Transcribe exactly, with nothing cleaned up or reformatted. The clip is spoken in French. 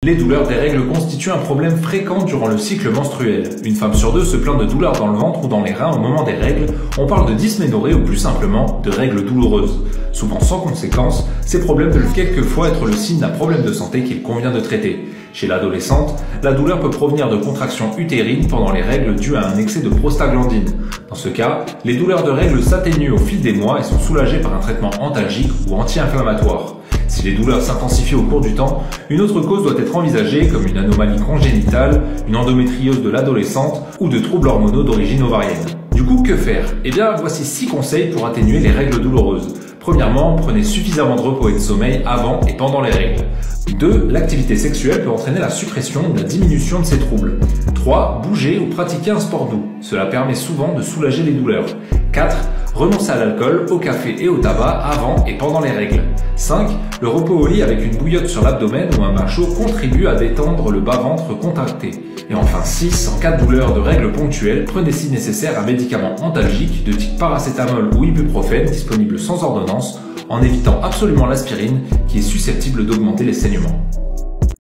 Les douleurs des règles constituent un problème fréquent durant le cycle menstruel. Une femme sur deux se plaint de douleurs dans le ventre ou dans les reins au moment des règles. On parle de dysménorrhée ou plus simplement de règles douloureuses. Souvent sans conséquence, ces problèmes peuvent quelquefois être le signe d'un problème de santé qu'il convient de traiter. Chez l'adolescente, la douleur peut provenir de contractions utérines pendant les règles dues à un excès de prostaglandine. Dans ce cas, les douleurs de règles s'atténuent au fil des mois et sont soulagées par un traitement antalgique ou anti-inflammatoire. Si les douleurs s'intensifient au cours du temps, une autre cause doit être envisagée comme une anomalie congénitale, une endométriose de l'adolescente ou de troubles hormonaux d'origine ovarienne. Du coup, que faire? Eh bien, voici six conseils pour atténuer les règles douloureuses. Premièrement, prenez suffisamment de repos et de sommeil avant et pendant les règles. deux. L'activité sexuelle peut entraîner la suppression ou la diminution de ces troubles. trois. Bouger ou pratiquer un sport doux. Cela permet souvent de soulager les douleurs. quatre. Renoncer à l'alcool, au café et au tabac avant et pendant les règles. cinq. Le repos au lit avec une bouillotte sur l'abdomen ou un bain chaud contribue à détendre le bas-ventre contracté. Et enfin six. En cas de douleur de règles ponctuelles, prenez si nécessaire un médicament antalgique de type paracétamol ou ibuprofène disponible sans ordonnance, en évitant absolument l'aspirine qui est susceptible d'augmenter les saignements.